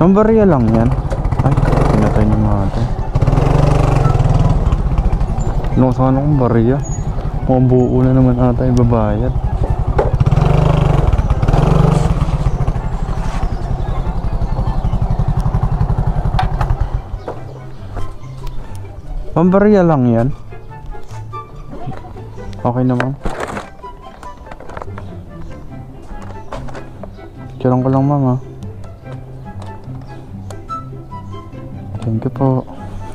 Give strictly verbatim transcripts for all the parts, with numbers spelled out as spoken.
Ang barya lang yan. Ay, pinatay niyo mga ito. Nung sana kong barya. Mukhang buo na naman ata yung babayad. Ang barya lang yan. Okay naman. Charang ko lang mama. Thank you po.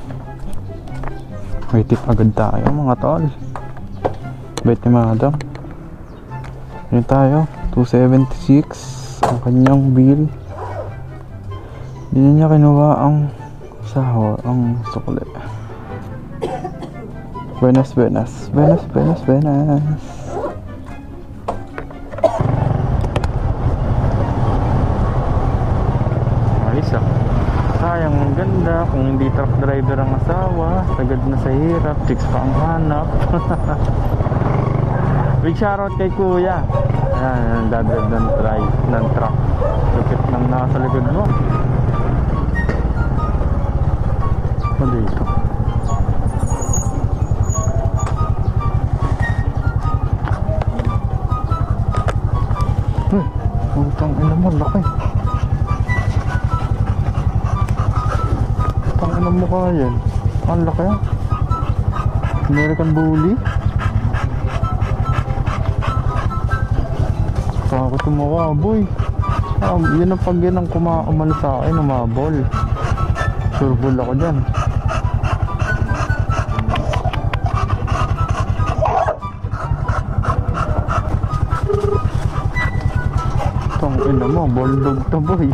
May tip agad tayo mga tol. Bait ni madam. Ano tayo? two seventy-six ang kanyang bill. Hindi niya kinuha ang sahod, ang sukli. Buenas, buenas. Buenas, buenas, buenas. Ayos ah. Sayang, ang ganda. Kung hindi truck driver ang asawa, sagad na sa hirap. Chicks pa ang hanap. Big shoutout kay kuya. Ayan, dadrive ng drive ng truck. Lupit ng nasa likod mo. Ano dito? Uy, utang ina mo, laki. Utang ina mo ka yan. Ang laki yan. American Bully. Takot tumawa, boy. Ah, yun ang pag yan ang kumakamal sa akin, umabol. Surbol ako dyan. Ina mo, boldog to boy.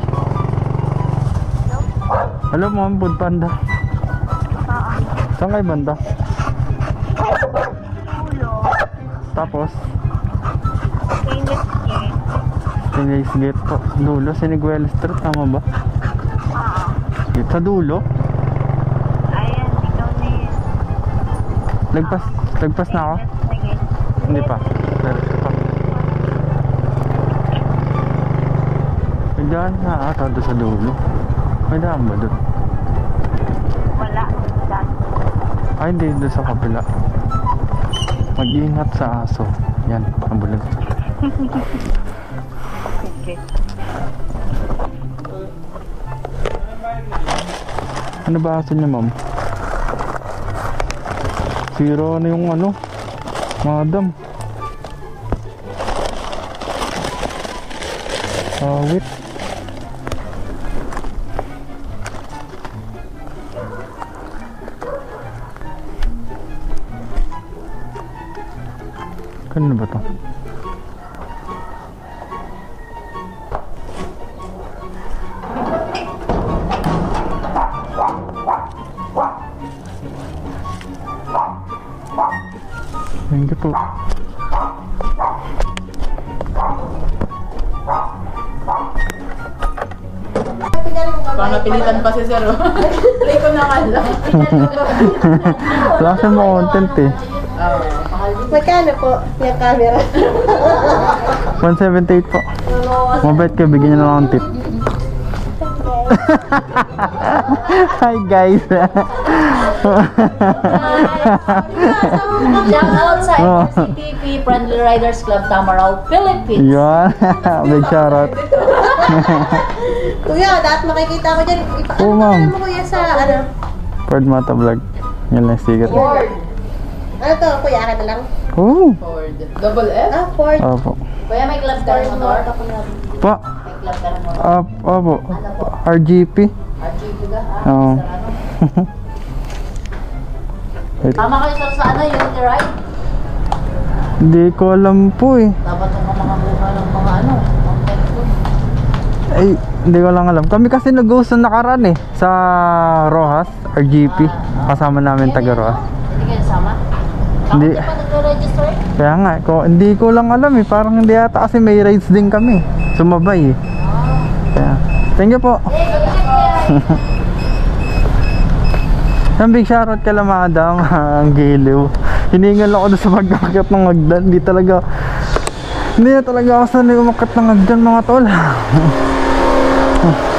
Alam mo ang food panda? Saan kayo banda? Tapos? Sinigwalis Gate po. Dulo, Sinigwalis Street, tama ba? Dito sa dulo? Ayan, ikaw na yun. Lagpas, lagpas na ako? Hindi pa. Diretso pa. Diyan na ata doon sa dulo. May daan ba doon? Wala. Daan. Ay hindi, doon sa kabila. Mag-ingat sa aso. Yan, pabulag. Okay. Ano ba aso niya ma'am? Zero na yung ano, madam. Awit. Kanino ba ito? Thank you po. Baka napilitan pa si Sir. Play ko na kala. Wala kasi mo content eh. Magkano po yung camera? one seventy-eight po. Mabait ka, bigyan niyo na lang ang tip. Hi guys. Shout out sa F C T V Friendly Riders Club Tamaraw, Philippines. Yan. Big shoutout. Kuya, dapat makikita ko dyan. Oo, ma'am. Ano mo kuya sa ano? Ford Mata Vlog. Yan lang sticker. Ford. Ano to? Kuya, akin na lang. Oo. Ford. Double F? Ah, Ford. Opo. Kuya, may club ka ng motor? Pa. May club ka ng motor? Op, opo. Ano po? R G P. R G B ka? Ah, Oo. Mister ano? Tama kayo sir sa ano, Unity Ride? Hindi ko alam po eh. Dapat yung mga buka ng mga ano, content ko. Ay, hindi ko lang alam. Kami kasi nag-host na nakaraan eh. Sa Rojas, R G P. Kasama namin taga Rojas. Hindi kayo sama? Hindi. Hindi pa nagre-register? Kaya nga, ko, hindi ko lang alam eh. Parang hindi ata kasi may rides din kami. Sumabay eh. Kaya, thank you po. Eh, mag-check yan. Ang big shoutout ka lang madam. Ang giliw. Hiningal ako doon sa mag-akit ng hagdan. Hindi talaga, hindi na talaga ako sanay umakit ng hagdan mga tol.